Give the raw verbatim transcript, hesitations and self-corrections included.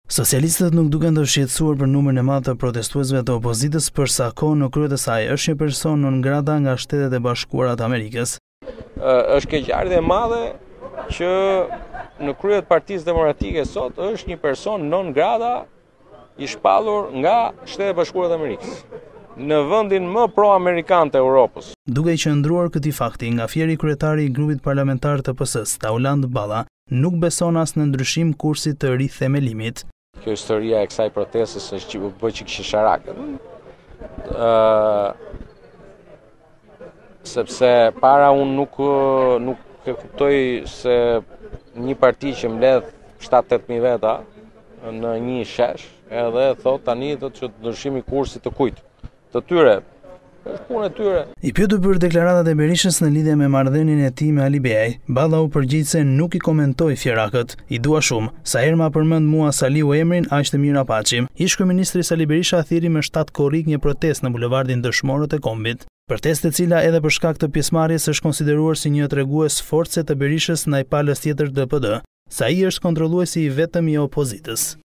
Socialistët nuk duken të shqetësuar për numrin e madh të protestuesve të opozitës, për sa kohë në krye të saj është një person non grata nga Shtetet e Bashkuara të Amerikës. Është keqardhje e madhe që në krye të Partisë Demokratike sot është një person non grata i shpallur nga Shtetet e Bashkuara të Amerikës, në vendin më pro-amerikan të Europës. Duke i qëndruar këtij fakti, nga fieri kryetari i grupit parlamentar të P S-s, Tauland Balla, nuk beson as në ndryshim kursit të rithemelimit. Kjo historia e kësaj protestës është që u bë çik shisharake. Ë sepse para unë nuk nuk e kuptoj se një parti që mbledh shtatë opt mijë veta në një shesh, edhe thot tani do të ndryshimi i kursit të kujt? Të tyre. Është punë e tyre. I pyetur për deklaratat e Berishës në lidhje me marrëdhënien e tij me Ali Beaj, Balla u përgjigj se nuk i komentoi fjerakët. I dua shumë, sa herë ma përmend mua Saliu emrin, aq të mirë apaqim. Ish kryeministri Sali Berisha thiri me shtat korrik një protestë në bulevardin Dëshmorët e Kombit. Protestë e cila edhe për shkak të pjesëmarrjes është konsideruar si një tregues force të Berishës ndaj palës tjetër D P D, sa ai është kontrolluesi i vetëm i opozitës.